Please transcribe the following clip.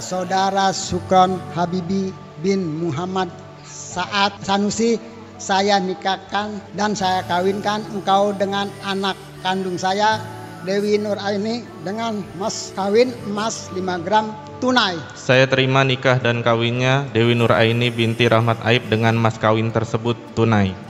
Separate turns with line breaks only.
Saudara Sukron Habibi bin Muhammad Saad Sanusi, saya nikahkan dan saya kawinkan engkau dengan anak kandung saya, Dewi Nuraini, dengan mas kawin emas 5 gram tunai.
Saya terima nikah dan kawinnya Dewi Nuraini binti Rahmat Aib dengan mas kawin tersebut tunai.